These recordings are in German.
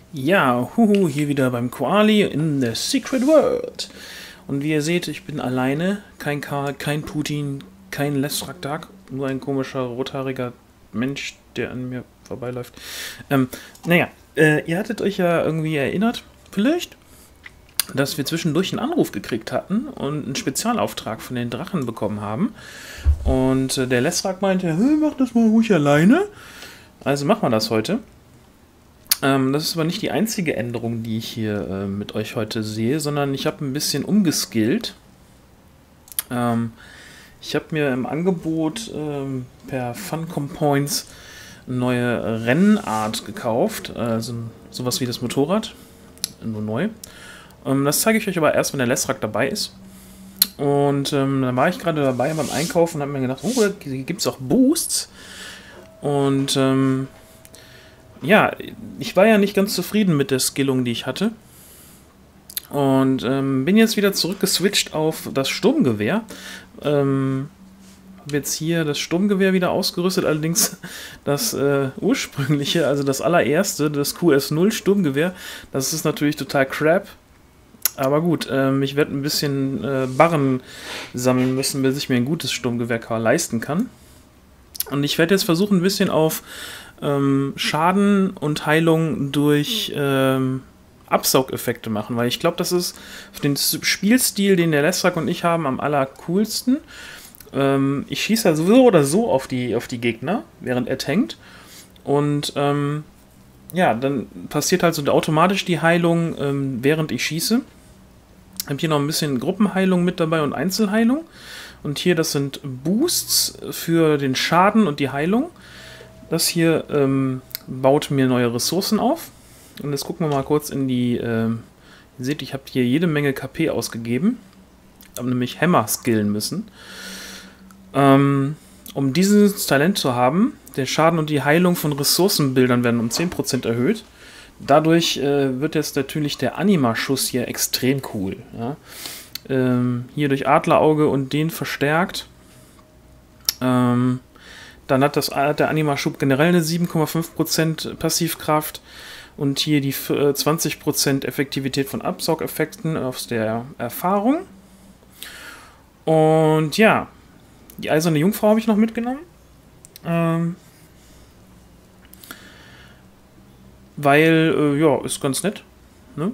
Ja, huhu, hier wieder beim Koali in the Secret World. Und wie ihr seht, ich bin alleine. Kein Karl, kein Putin, kein Lesrakdak. Nur ein komischer, rothaariger Mensch, der an mir vorbeiläuft. Naja, ihr hattet euch ja irgendwie erinnert, vielleicht, dass wir zwischendurch einen Anruf gekriegt hatten und einen Spezialauftrag von den Drachen bekommen haben. Und der Lesrak meinte, mach das mal ruhig alleine. Also machen wir das heute. Das ist aber nicht die einzige Änderung, die ich hier mit euch heute sehe, sondern ich habe ein bisschen umgeskillt. Ich habe mir im Angebot per Funcom Points eine neue Rennart gekauft, also sowas wie das Motorrad, nur neu. Das zeige ich euch aber erst, wenn der Lesrak dabei ist. Und dann war ich gerade dabei beim Einkaufen und habe mir gedacht, oh, da gibt es auch Boosts. Und ja, ich war ja nicht ganz zufrieden mit der Skillung, die ich hatte. Und bin jetzt wieder zurückgeswitcht auf das Sturmgewehr. Habe jetzt hier das Sturmgewehr wieder ausgerüstet, allerdings das ursprüngliche, also das allererste, das QS0 Sturmgewehr, das ist natürlich total crap. Aber gut, ich werde ein bisschen Barren sammeln müssen, bis ich mir ein gutes Sturmgewehr leisten kann. Und ich werde jetzt versuchen, ein bisschen auf Schaden und Heilung durch Absaugeffekte machen, weil ich glaube, das ist für den Spielstil, den der Lesrak und ich haben, am allercoolsten. Ich schieße ja so oder so auf die Gegner, während er tankt. Und ja, dann passiert halt so automatisch die Heilung, während ich schieße. Ich habe hier noch ein bisschen Gruppenheilung mit dabei und Einzelheilung. Und hier, das sind Boosts für den Schaden und die Heilung. Das hier baut mir neue Ressourcen auf. Und jetzt gucken wir mal kurz in die... ihr seht, ich habe hier jede Menge KP ausgegeben. Habe nämlich Hammer skillen müssen. Um dieses Talent zu haben, der Schaden und die Heilung von Ressourcenbildern werden um 10% erhöht. Dadurch wird jetzt natürlich der Anima-Schuss hier extrem cool. Ja? Hier durch Adlerauge und den verstärkt. Dann hat der Anima-Schub generell eine 7,5% Passivkraft und hier die 20% Effektivität von Absaugeffekten aus der Erfahrung. Und ja, die eiserne Jungfrau habe ich noch mitgenommen. Weil, ja, ist ganz nett. Ne?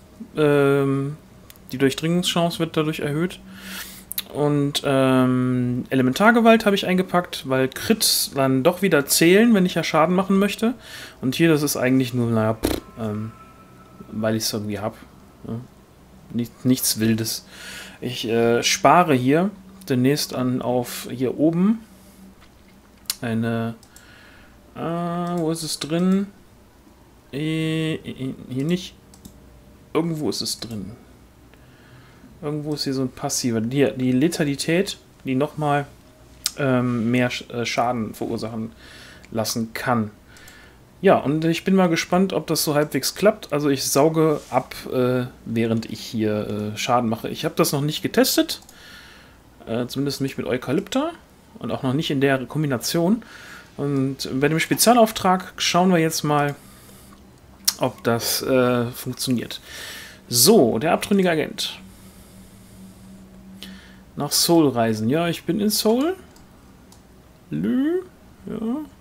Die Durchdringungschance wird dadurch erhöht. Und Elementargewalt habe ich eingepackt, weil Crits dann doch wieder zählen, wenn ich ja Schaden machen möchte. Und hier, das ist eigentlich nur, naja, weil ich es irgendwie habe. Ja. Nichts Wildes. Ich spare hier demnächst auf hier oben eine... wo ist es drin? Hier nicht. Irgendwo ist es drin. Irgendwo ist hier so ein passiver. Die Letalität, die nochmal mehr Schaden verursachen lassen kann. Ja, und ich bin mal gespannt, ob das so halbwegs klappt. Also ich sauge ab, während ich hier Schaden mache. Ich habe das noch nicht getestet. Zumindest nicht mit Eukalypta. Und auch noch nicht in der Kombination. Und bei dem Spezialauftrag schauen wir jetzt mal, ob das funktioniert. So, der abtrünnige Agent. Nach Seoul reisen. Ja, ich bin in Seoul. Lü. Ja.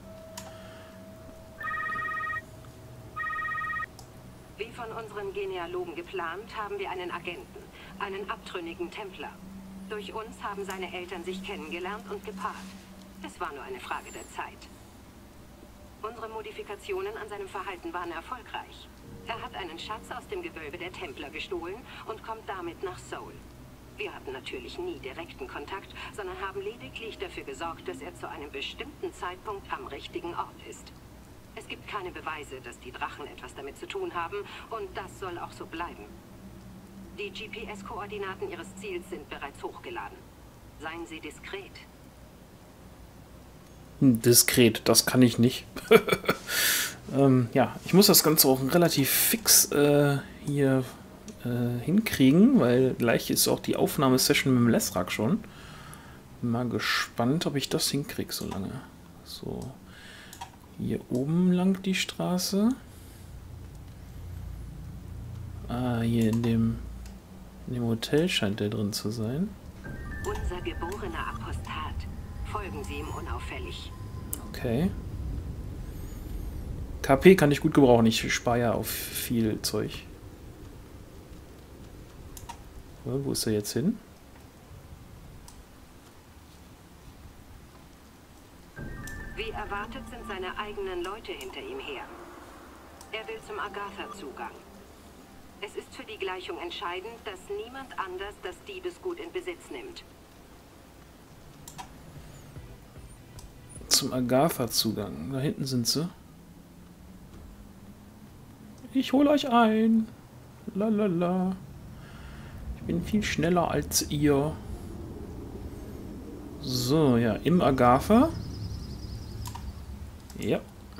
Wie von unseren Genealogen geplant, haben wir einen Agenten, einen abtrünnigen Templer. Durch uns haben seine Eltern sich kennengelernt und gepaart. Es war nur eine Frage der Zeit. Unsere Modifikationen an seinem Verhalten waren erfolgreich. Er hat einen Schatz aus dem Gewölbe der Templer gestohlen und kommt damit nach Seoul. Wir hatten natürlich nie direkten Kontakt, sondern haben lediglich dafür gesorgt, dass er zu einem bestimmten Zeitpunkt am richtigen Ort ist. Es gibt keine Beweise, dass die Drachen etwas damit zu tun haben, und das soll auch so bleiben. Die GPS-Koordinaten Ihres Ziels sind bereits hochgeladen. Seien Sie diskret. Diskret, das kann ich nicht. Ja, ich muss das Ganze auch relativ fix hier hinkriegen, weil gleich ist auch die Aufnahmesession mit dem Lesrak schon. Bin mal gespannt, ob ich das hinkriege so lange. So, hier oben lang die Straße. Ah, hier in dem Hotel scheint der drin zu sein. Unser geborener Apostat. Folgen Sie ihm unauffällig. Okay. KP kann ich gut gebrauchen. Ich spare ja auf viel Zeug. Wo ist er jetzt hin? Wie erwartet sind seine eigenen Leute hinter ihm her. Er will zum Agatha-Zugang. Es ist für die Gleichung entscheidend, dass niemand anders das Diebesgut in Besitz nimmt. Zum Agatha-Zugang. Da hinten sind sie. Ich hole euch ein. Lalala. Ich bin viel schneller als ihr. So, ja, im Agatha. Ja.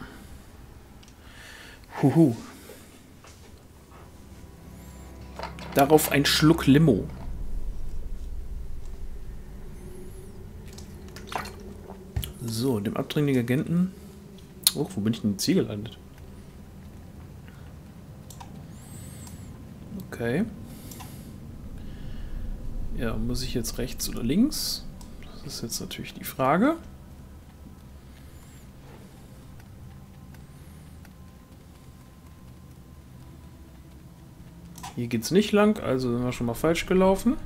Huhu. Darauf ein Schluck Limo. So, dem abtrünnigen Agenten. Oh, wo bin ich denn jetzt hier gelandet? Okay. Ja, muss ich jetzt rechts oder links? Das ist jetzt natürlich die Frage. Hier geht's nicht lang, also sind wir schon mal falsch gelaufen.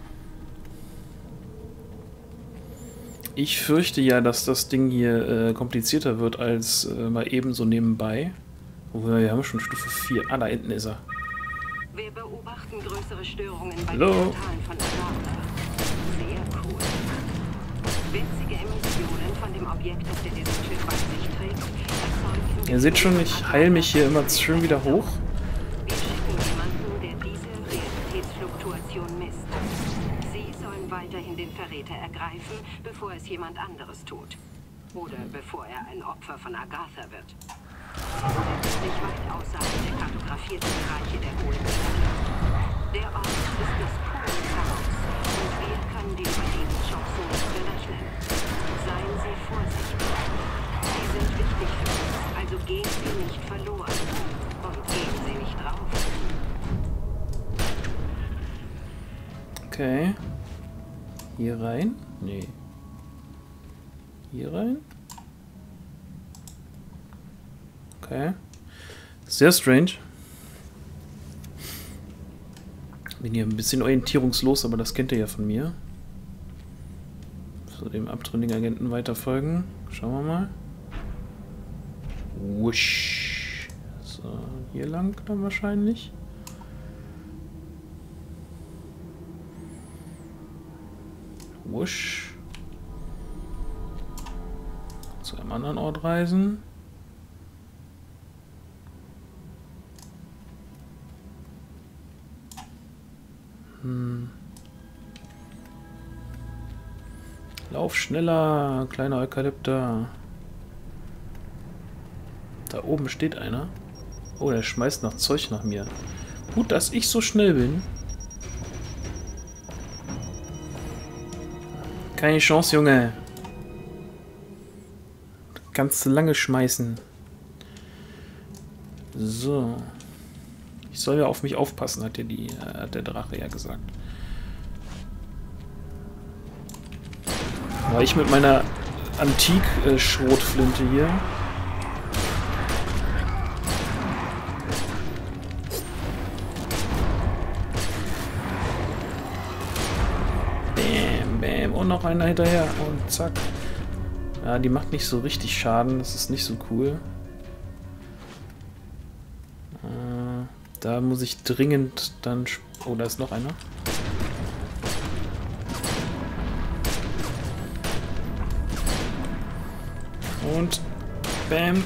Ich fürchte ja, dass das Ding hier komplizierter wird als mal eben so nebenbei. Obwohl, wir haben schon Stufe 4. Ah, da hinten ist er. Wir beobachten größere Störungen bei Hallo. den Portalen von Agatha. Sehr cool. Winzige Emissionen von dem Objekt, das der Schiff bei sich trägt, erzeugen... Ihr seht schon, ich heile mich hier immer schön wieder hoch. Wir schicken jemanden, der diese Realitätsfluktuation misst. Sie sollen weiterhin den Verräter ergreifen, bevor es jemand anderes tut. Oder bevor er ein Opfer von Agatha wird. Nicht weit außerhalb der kartografierten Bereiche der Hohlkette. Der Ort ist das pure Chaos und wir können die Überlebenschancen nicht berechnen. Seien Sie vorsichtig. Sie sind wichtig für uns, also gehen Sie nicht verloren. Und gehen Sie nicht drauf. Okay. Hier rein? Nee. Hier rein? Okay. Sehr strange. Bin hier ein bisschen orientierungslos, aber das kennt ihr ja von mir. So, dem abtrünnigen Agenten weiterfolgen. Schauen wir mal. Wusch. So, hier lang dann wahrscheinlich. Wusch. Zu einem anderen Ort reisen. Lauf schneller, kleiner Eukalypter. Da oben steht einer. Oh, der schmeißt noch Zeug nach mir. Gut, dass ich so schnell bin. Keine Chance, Junge. Kannst du lange schmeißen. So. Ich soll ja auf mich aufpassen, hat der Drache ja gesagt. Aber ich mit meiner Antik-Schrotflinte hier. Bam, bam. Und noch einer hinterher. Und zack. Ja, die macht nicht so richtig Schaden. Das ist nicht so cool. Da muss ich dringend dann... Oh, da ist noch einer. Und... Bam.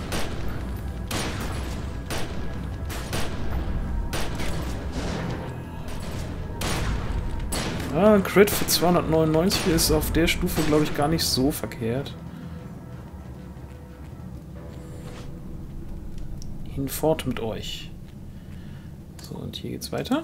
Ah, ein Crit für 299 ist auf der Stufe, glaube ich, gar nicht so verkehrt. Hinfort mit euch. So, und hier geht's weiter.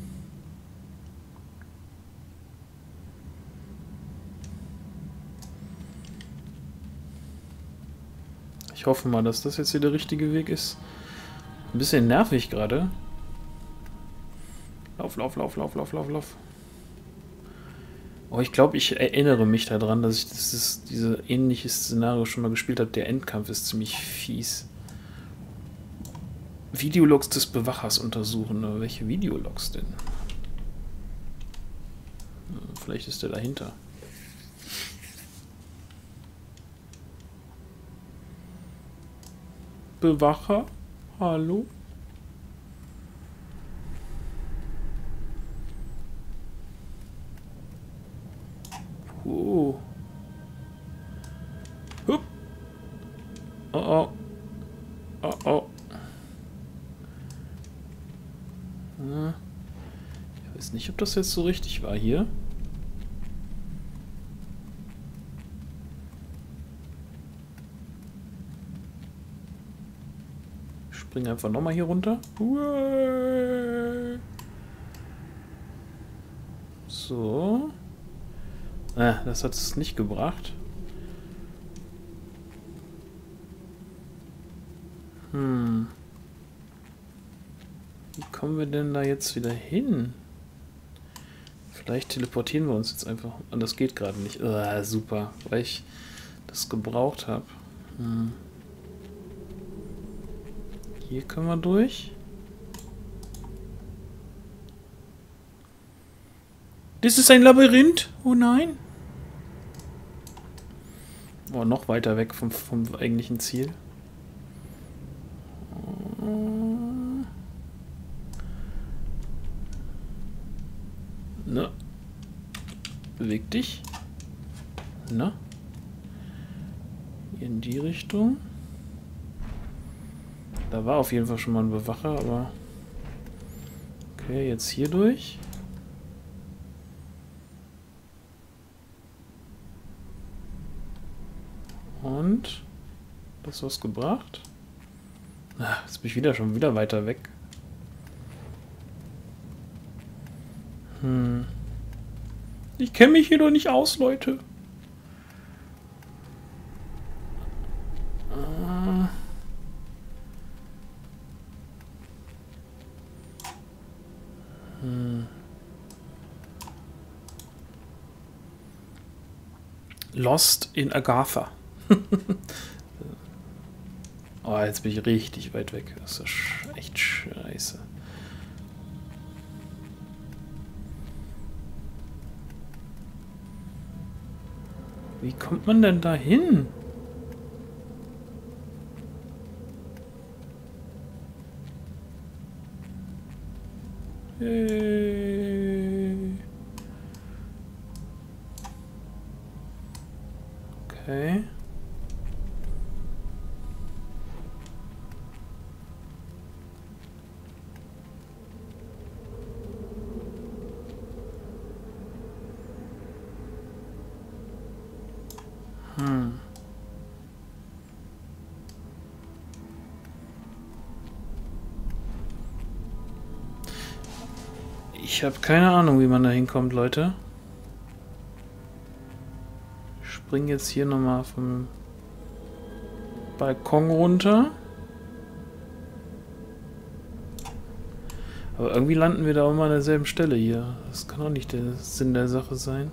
Ich hoffe mal, dass das jetzt hier der richtige Weg ist. Ein bisschen nervig gerade. Lauf, lauf, lauf, lauf, lauf, lauf, lauf. Oh, ich glaube, ich erinnere mich daran, dass ich diese ähnliches Szenario schon mal gespielt habe. Der Endkampf ist ziemlich fies. Videologs des Bewachers untersuchen. Aber welche Videologs denn? Vielleicht ist der dahinter. Bewacher? Hallo? Oh. Hup. Oh oh. Oh oh. Ich weiß nicht, ob das jetzt so richtig war hier. Ich springe einfach nochmal hier runter. So. Das hat es nicht gebracht. Wie kommen wir denn da jetzt wieder hin? Vielleicht teleportieren wir uns jetzt einfach. Und das geht gerade nicht. Super, weil ich das gebraucht habe. Hier können wir durch. Das ist ein Labyrinth. Oh nein. Oh, noch weiter weg vom eigentlichen Ziel. Na. Beweg dich. Na. In die Richtung. Da war auf jeden Fall schon mal ein Bewacher, aber... Okay, jetzt hier durch. Und... Das was gebracht? Jetzt bin ich schon wieder weiter weg. Ich kenne mich hier doch nicht aus, Leute. Lost in Agatha. Oh, jetzt bin ich richtig weit weg. Das ist echt scheiße. Wie kommt man denn da hin? Hey. Okay. Ich habe keine Ahnung, wie man da hinkommt, Leute. Ich springe jetzt hier nochmal vom Balkon runter. Aber irgendwie landen wir da auch mal an derselben Stelle hier. Das kann auch nicht der Sinn der Sache sein.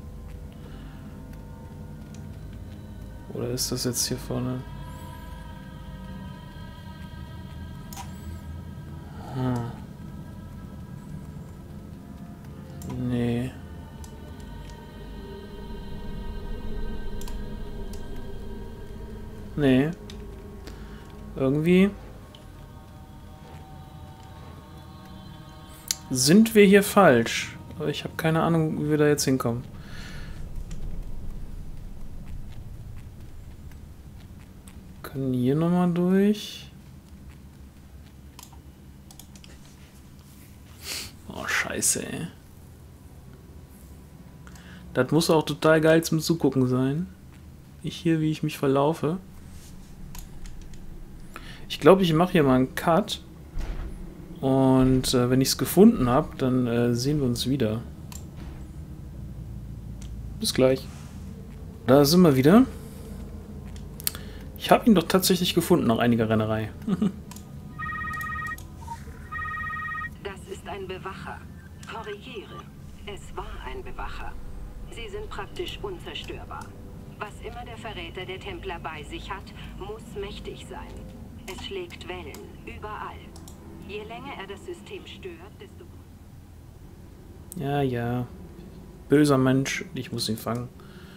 Oder ist das jetzt hier vorne? Nee. Nee. Irgendwie sind wir hier falsch. Aber ich habe keine Ahnung, wie wir da jetzt hinkommen. Können hier nochmal durch. Oh, scheiße, ey. Das muss auch total geil zum Zugucken sein. Ich hier, wie ich mich verlaufe. Ich glaube, ich mache hier mal einen Cut. Und wenn ich es gefunden habe, dann sehen wir uns wieder. Bis gleich. Da sind wir wieder. Ich habe ihn doch tatsächlich gefunden nach einiger Rennerei. Das ist ein Bewacher. korrigiere. Es war ein Bewacher. Sie sind praktisch unzerstörbar. Was immer der Verräter der Templer bei sich hat, muss mächtig sein. Es schlägt Wellen, überall. Je länger er das System stört, desto... Ja, ja. Böser Mensch, ich muss ihn fangen.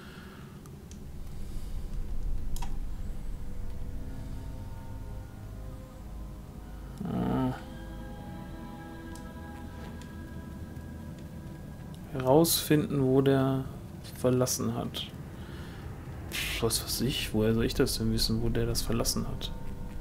Herausfinden, wo der verlassen hat. Was weiß ich? Woher soll ich das denn wissen, wo der das verlassen hat?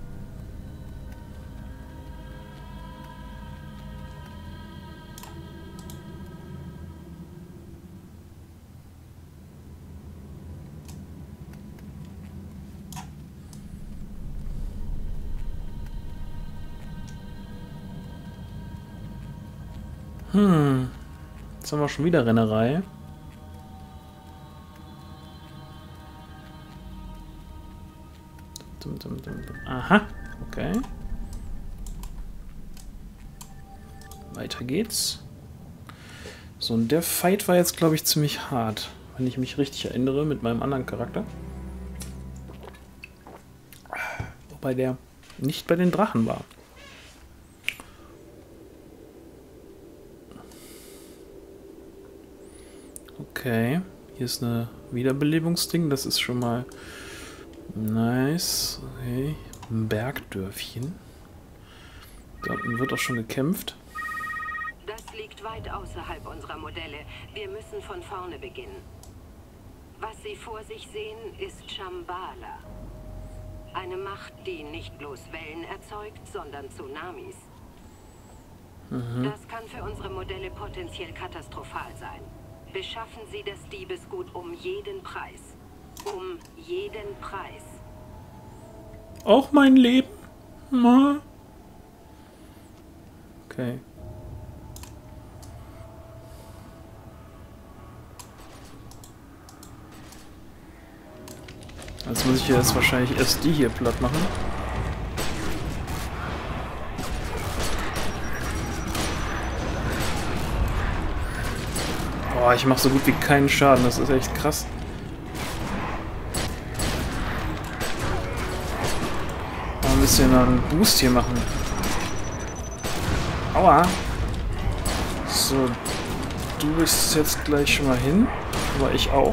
Jetzt haben wir schon wieder Rennerei. Aha, okay. Weiter geht's. So, und der Fight war jetzt, glaube ich, ziemlich hart. Wenn ich mich richtig erinnere, mit meinem anderen Charakter. Wobei der nicht bei den Drachen war. Okay, hier ist eine Wiederbelebungsding, das ist schon mal nice. Okay, ein Bergdörfchen. Da unten wird auch schon gekämpft. Das liegt weit außerhalb unserer Modelle. Wir müssen von vorne beginnen. Was Sie vor sich sehen, ist Shambhala. Eine Macht, die nicht bloß Wellen erzeugt, sondern Tsunamis. Das kann für unsere Modelle potenziell katastrophal sein. Beschaffen Sie das Diebesgut um jeden Preis. Um jeden Preis. Auch mein Leben? Okay. Jetzt muss ich jetzt wahrscheinlich erst die hier platt machen. Boah, ich mache so gut wie keinen Schaden, das ist echt krass. Mal ein bisschen einen Boost hier machen. Aua. So, du bist jetzt gleich schon mal hin, aber ich auch.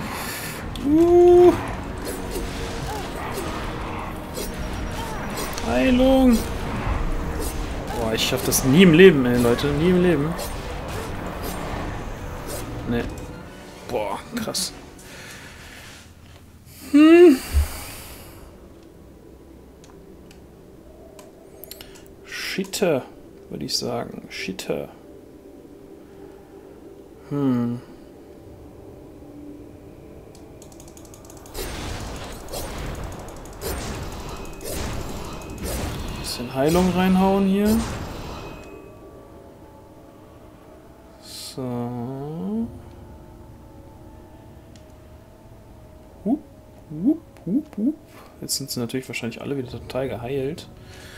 Heilung. Boah, ich schaff das nie im Leben, ey, Leute. Nie im Leben. Ne. Boah, krass. Shitter, würde ich sagen. Shitter. Bisschen Heilung reinhauen hier. So. Hup, hup, hup, hup. Jetzt sind sie natürlich wahrscheinlich alle wieder total geheilt.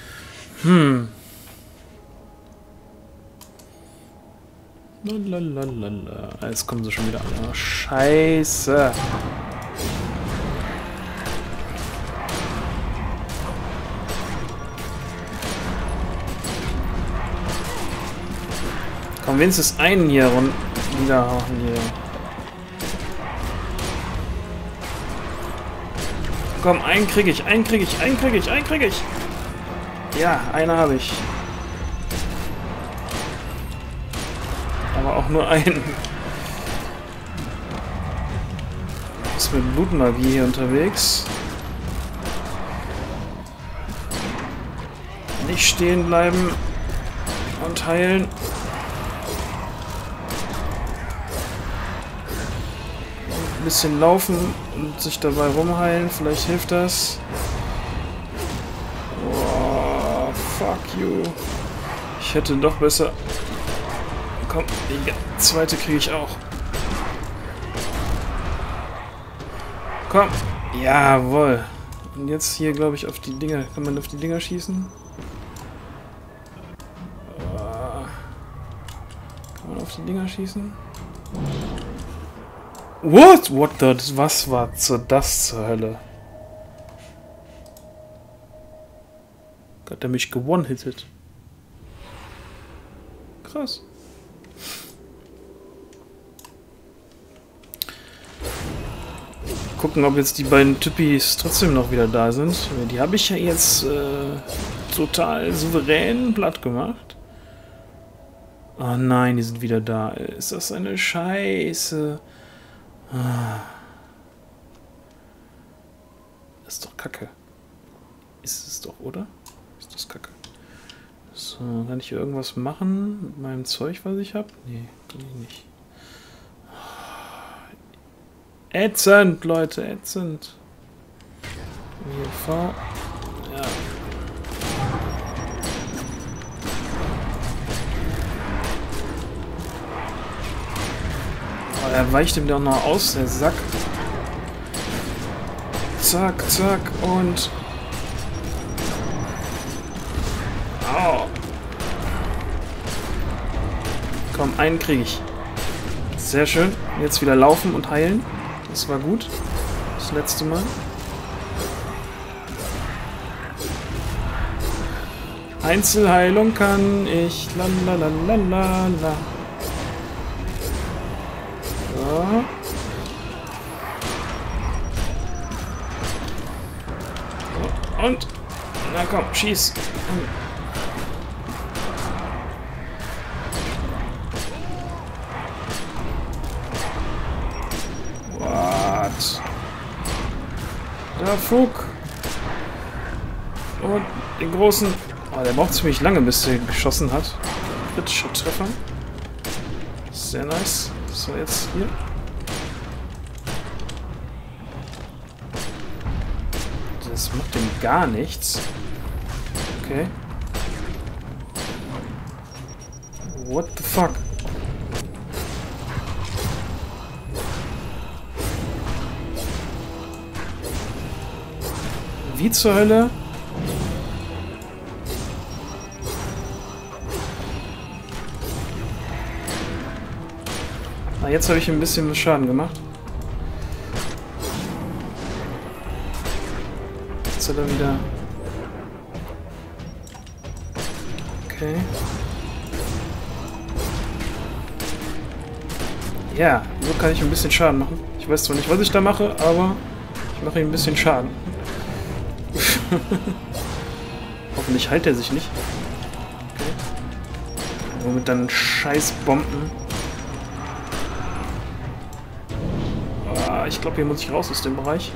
Lalalala. Jetzt kommen sie schon wieder an. Oh, Scheiße. Komm, wenigstens einen hier niederhauen hier. Komm, einen krieg ich. Ja, einen habe ich. Aber auch nur einen. Ist mit Blutmagie hier unterwegs. Nicht stehen bleiben und heilen. Ein bisschen laufen und sich dabei rumheilen. Vielleicht hilft das. Oh, fuck you. Ich hätte doch besser... Komm, die zweite kriege ich auch. Komm. Jawohl. Und jetzt hier, glaube ich, auf die Dinger. Kann man auf die Dinger schießen? Kann man auf auf die Dinger schießen. What? What the? Was war das zur Hölle? Hat er mich gewone-hittet. Krass. Gucken, ob jetzt die beiden Typis trotzdem noch wieder da sind. Die habe ich ja jetzt total souverän platt gemacht. Oh nein, die sind wieder da. Ist das eine Scheiße? Das ist doch Kacke. Ist es doch, oder? Ist das Kacke. So, kann ich hier irgendwas machen mit meinem Zeug, was ich habe? Nee, kann ich nicht. Ätzend, Leute, ätzend. Hier, V. Ja. Oh, er weicht ihm doch noch aus, der Sack. Zack, zack und... Au. Komm, einen kriege ich. Sehr schön. Jetzt wieder laufen und heilen. Das war gut. Das letzte Mal. Einzelheilung kann ich. Lalalala. So. So. Und. Na komm, schieß. Der Fug. Und den großen... Oh, der braucht ziemlich lange, bis er geschossen hat. Kritischer Treffer. Sehr nice. So, jetzt hier. Das macht dem gar nichts. Okay. What the fuck? Wie zur Hölle? Ah, jetzt habe ich ein bisschen Schaden gemacht. Jetzt hat er wieder... Okay. Ja, so kann ich ein bisschen Schaden machen. Ich weiß zwar nicht, was ich da mache, aber ich mache ihm ein bisschen Schaden. Hoffentlich heilt er sich nicht. Okay. Womit dann scheiß Bomben. Oh, ich glaube, hier muss ich raus aus dem Bereich.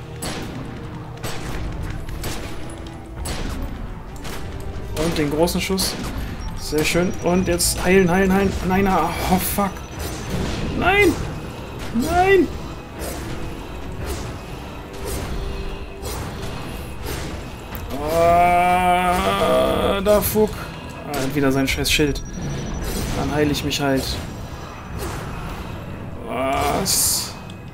Und den großen Schuss. Sehr schön. Und jetzt heilen, heilen, heilen. Nein, oh fuck. Nein! Nein! Da Fuck. Ah, wieder sein scheiß Schild. Dann heile ich mich halt. Was?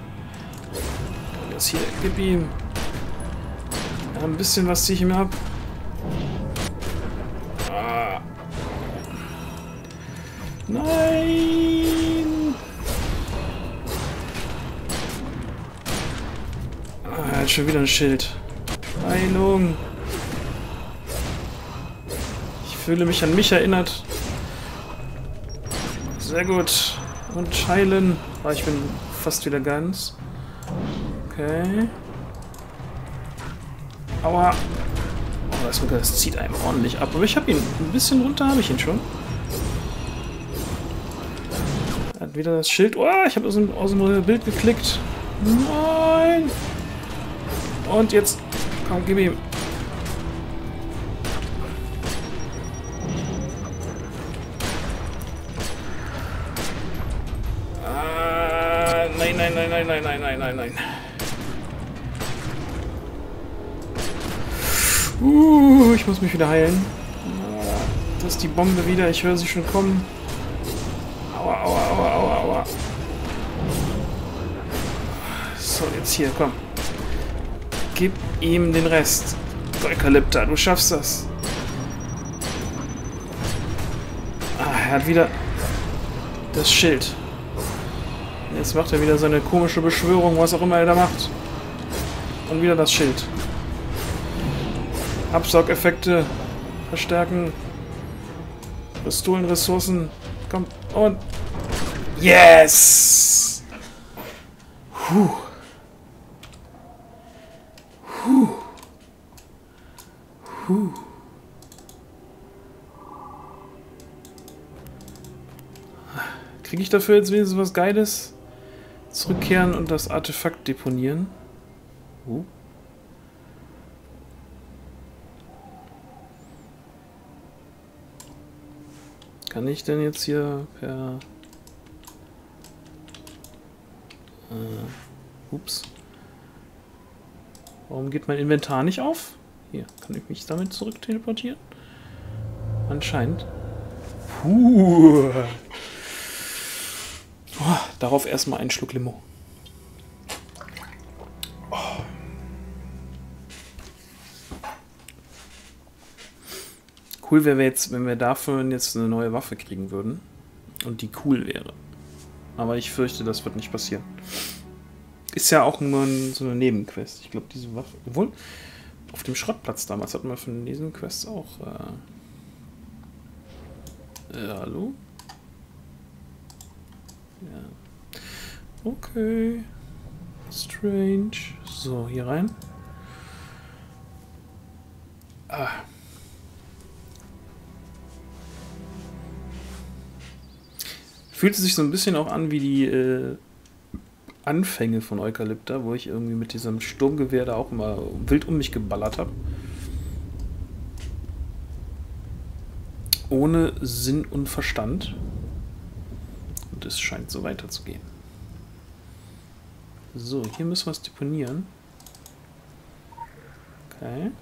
Das hier, gib ihm. Ja, ein bisschen was ziehe ich ihm ab. Ah. Nein! Ah, er hat schon wieder ein Schild. Heilung. Ich fühle mich an mich erinnert. Sehr gut. Und heilen. Ah, ich bin fast wieder ganz. Okay. Aua. Oh, das zieht einem ordentlich ab. Aber ich habe ihn. Ein bisschen runter habe ich ihn schon. Er hat wieder das Schild. Oh, ich habe aus dem Bild geklickt. Nein. Und jetzt. Komm, gib ihm. Nein, nein, nein, nein, nein, nein, nein, nein, nein. Ich muss mich wieder heilen. Das ist die Bombe wieder. Ich höre sie schon kommen. Aua, aua, aua, aua, aua. So, jetzt hier, komm. Gib ihm den Rest. Eukalypta, du schaffst das. Ah, er hat wieder... Das Schild. Jetzt macht er wieder seine komische Beschwörung, was auch immer er da macht. Und wieder das Schild. Absaugeffekte verstärken. Pistolenressourcen. Kommt und... Yes! Puh. Puh. Puh. Kriege ich dafür jetzt wenigstens was Geiles? Zurückkehren und das Artefakt deponieren. Kann ich denn jetzt hier per... ups. Warum geht mein Inventar nicht auf? Hier, kann ich mich damit zurück teleportieren? Anscheinend. Puh. Oh, darauf erstmal einen Schluck Limo. Oh. Cool wäre jetzt, wenn wir dafür jetzt eine neue Waffe kriegen würden. Und die cool wäre. Aber ich fürchte, das wird nicht passieren. Ist ja auch nur so eine Nebenquest. Ich glaube, diese Waffe... Obwohl, auf dem Schrottplatz damals hatten wir von diesen Quests auch... hallo? Ja. Okay. Strange. So, hier rein. Ah. Fühlt sich so ein bisschen auch an wie die Anfänge von Eukalypta, wo ich irgendwie mit diesem Sturmgewehr da auch immer wild um mich geballert habe. Ohne Sinn und Verstand. Und es scheint so weiterzugehen. So, hier müssen wir es deponieren. Okay.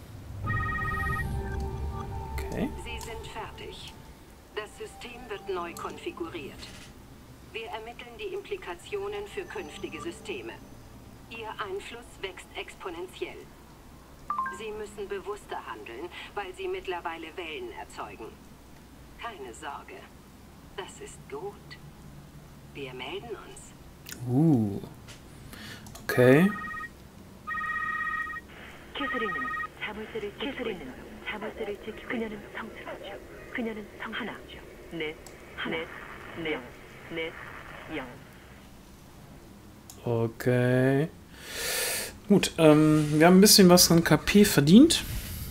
Okay. Sie sind fertig. Das System wird neu konfiguriert. Wir ermitteln die Implikationen für künftige Systeme. Ihr Einfluss wächst exponentiell. Sie müssen bewusster handeln, weil sie mittlerweile Wellen erzeugen. Keine Sorge. Das ist gut. Wir melden uns. Okay. Okay. Gut, wir haben ein bisschen was an KP verdient.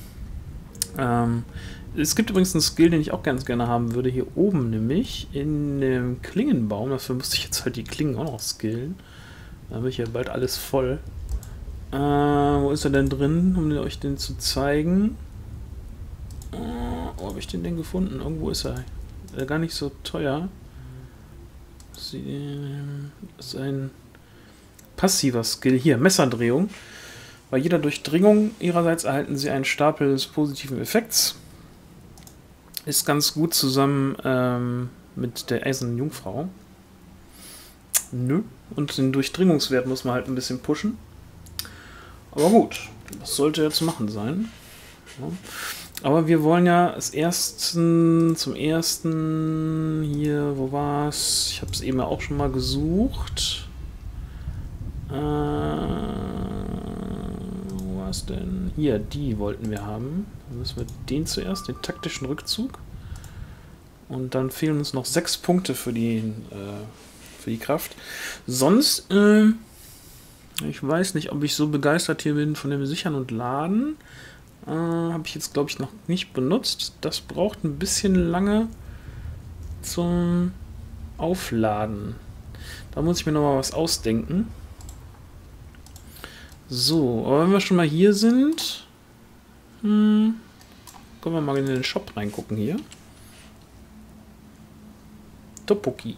Es gibt übrigens einen Skill, den ich auch ganz gerne haben würde, hier oben nämlich, in dem Klingenbaum. Dafür musste ich jetzt halt die Klingen auch noch skillen. Da habe ich ja bald alles voll. Wo ist er denn drin, um euch den zu zeigen? Wo habe ich den denn gefunden? Irgendwo ist er. Gar nicht so teuer. Das ist ein passiver Skill. Hier, Messerdrehung. Bei jeder Durchdringung ihrerseits erhalten sie einen Stapel des positiven Effekts. Ist ganz gut zusammen mit der Eisernen Jungfrau. Nö. Und den Durchdringungswert muss man halt ein bisschen pushen. Aber gut, das sollte ja zu machen sein. Ja. Aber wir wollen ja zum ersten hier, wo war's? Ich habe es eben auch schon mal gesucht. Wo war es denn? Hier, die wollten wir haben. Dann müssen wir den zuerst, den taktischen Rückzug. Und dann fehlen uns noch 6 Punkte für die Kraft. Sonst, ich weiß nicht, ob ich so begeistert hier bin von dem Sichern und Laden. Habe ich jetzt, glaube ich, noch nicht benutzt. Das braucht ein bisschen lange zum Aufladen. Da muss ich mir noch mal was ausdenken. So, aber wenn wir schon mal hier sind, können wir mal in den Shop reingucken hier. Topoki.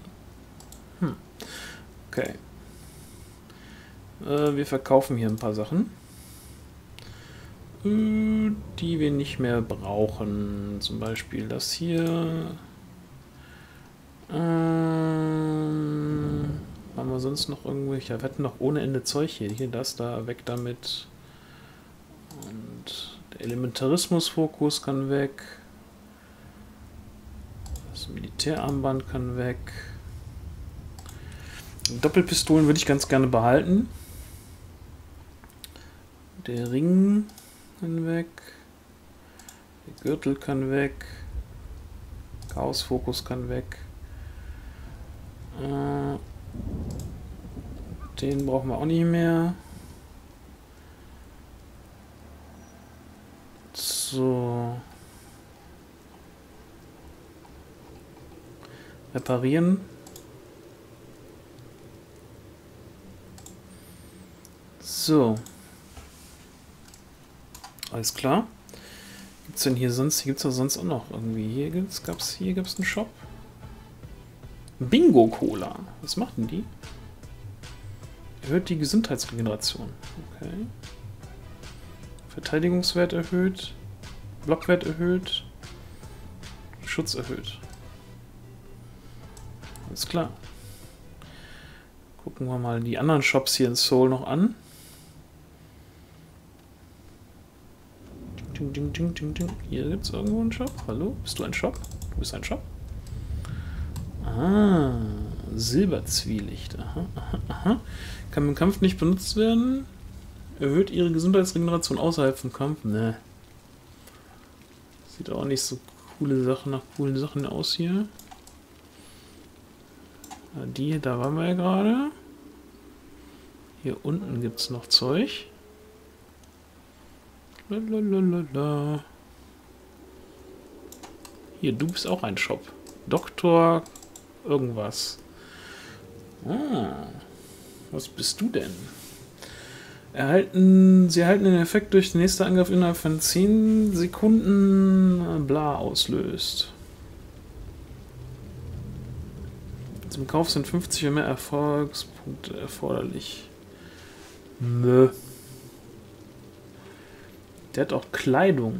Okay. Wir verkaufen hier ein paar Sachen, die wir nicht mehr brauchen. Zum Beispiel das hier. Haben wir sonst noch irgendwelche? Wir hatten noch ohne Ende Zeug hier. Hier, das, da, weg damit. Und der Elementarismus-Fokus kann weg. Das Militärarmband kann weg. Doppelpistolen würde ich ganz gerne behalten. Der Ring kann weg. Der Gürtel kann weg. Chaosfokus kann weg. Den brauchen wir auch nicht mehr. So. Reparieren. So. Alles klar. Gibt's denn hier sonst? Hier gibt's ja sonst auch noch irgendwie. Hier gab's einen Shop. Bingo Cola. Was macht denn die? Erhöht die Gesundheitsregeneration. Okay. Verteidigungswert erhöht. Blockwert erhöht. Schutz erhöht. Alles klar. Gucken wir mal die anderen Shops hier in Seoul noch an. Ding, ding, ding, ding, ding. Hier gibt es irgendwo einen Shop. Hallo? Bist du ein Shop? Du bist ein Shop? Ah, Silberzwielicht. Aha, aha, aha. Kann im Kampf nicht benutzt werden. Erhöht ihre Gesundheitsregeneration außerhalb vom Kampf. Ne. Sieht auch nicht so nach coolen Sachen aus hier. Die, da waren wir ja gerade. Hier unten gibt es noch Zeug. Lalalala. Hier, du bist auch ein Shop. Doktor irgendwas. Ah, was bist du denn? Sie erhalten den Effekt durch den nächsten Angriff innerhalb von 10 Sekunden bla auslöst. Zum Kauf sind 50 oder mehr Erfolgspunkte erforderlich. Nö. Der hat auch Kleidung.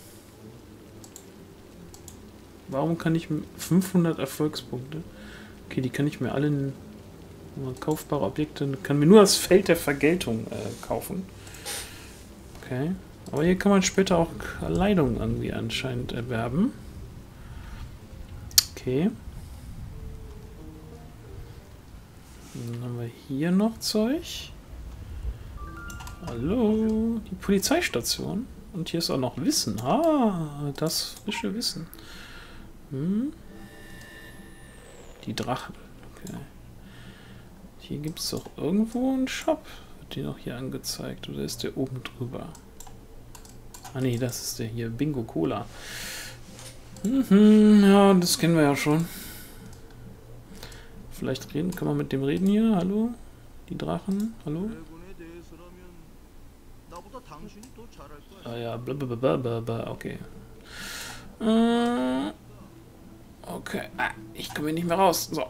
Warum kann ich 500 Erfolgspunkte? Okay, die kann ich mir alle in kaufbare Objekte. Kann mir nur das Feld der Vergeltung kaufen. Okay. Aber hier kann man später auch Kleidung irgendwie anscheinend erwerben. Okay. Dann haben wir hier noch Zeug. Hallo, die Polizeistation. Und hier ist auch noch Wissen. Ah, das frische Wissen. Hm. Die Drachen. Okay. Hier gibt es doch irgendwo einen Shop. Wird die noch hier angezeigt? Oder ist der oben drüber? Ah ne, das ist der hier. Bingo Cola. Ja, das kennen wir ja schon. Vielleicht kann man mit dem reden hier. Hallo? Die Drachen. Hallo? Ah ja, blablabla, okay. Okay. Ah, ich komme hier nicht mehr raus. So.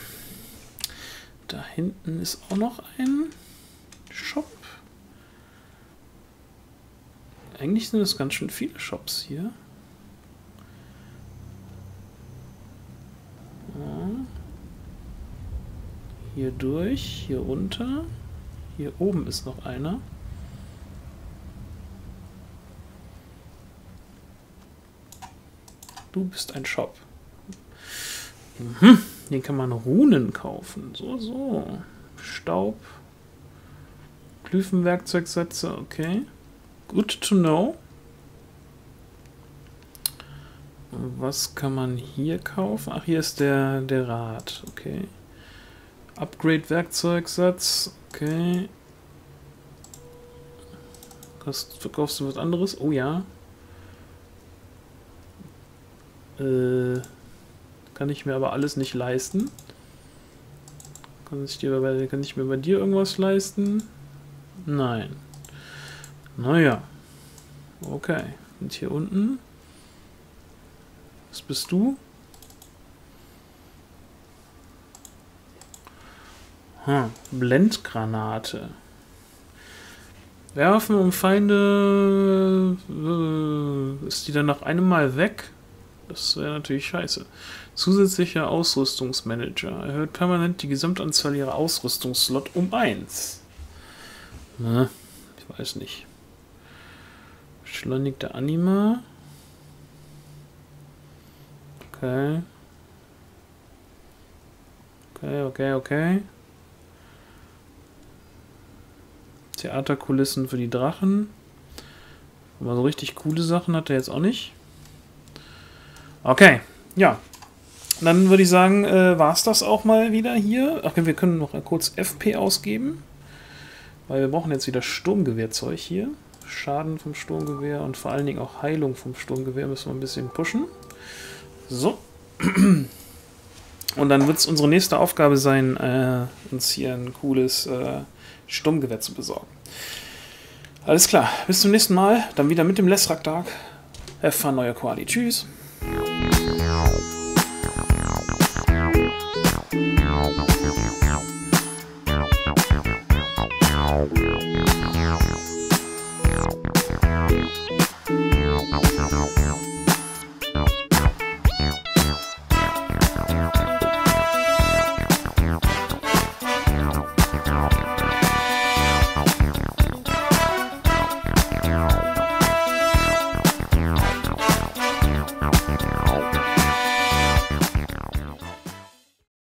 Da hinten ist auch noch ein Shop. Eigentlich sind es ganz schön viele Shops hier. Ja. Hier durch, hier runter. Hier oben ist noch einer. Du bist ein Shop. Hier kann man Runen kaufen. So. Staub. Glyphenwerkzeugsätze, okay. Good to know. Was kann man hier kaufen? Ach, hier ist der Rad, okay. Upgrade-Werkzeugsatz, okay. Verkaufst du was anderes? Oh ja. Kann ich mir aber alles nicht leisten. Kann ich mir bei dir irgendwas leisten? Nein. Naja. Okay. Und hier unten? Was bist du? Blendgranate. Werfen um Feinde. Ist die dann nach einem Mal weg? Das wäre natürlich scheiße. Zusätzlicher Ausrüstungsmanager. Erhöht permanent die Gesamtanzahl ihrer Ausrüstungsslot um 1. Na, ich weiß nicht. Beschleunigter Anima. Okay. Okay. Theaterkulissen für die Drachen. Aber so richtig coole Sachen hat er jetzt auch nicht. Okay, ja. Dann würde ich sagen, war es das auch mal wieder hier. Ach, wir können noch kurz FP ausgeben. Weil wir brauchen jetzt wieder Sturmgewehrzeug hier. Schaden vom Sturmgewehr und vor allen Dingen auch Heilung vom Sturmgewehr müssen wir ein bisschen pushen. So. Und dann wird es unsere nächste Aufgabe sein, uns hier ein cooles Sturmgewehr zu besorgen. Alles klar, bis zum nächsten Mal. Dann wieder mit dem Lesrak-Dark. Have fun, euer Koali. Tschüss. No.